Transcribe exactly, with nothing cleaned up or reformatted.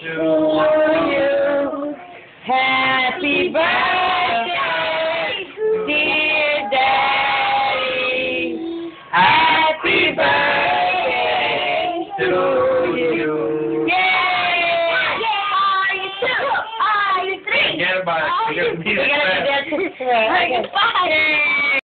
to you. Happy birthday, dear Daddy. Happy birthday to you. Yeah! Yeah! Are you two? Are you three? Forget about it. Forget about it. We gotta do that this way. Bye.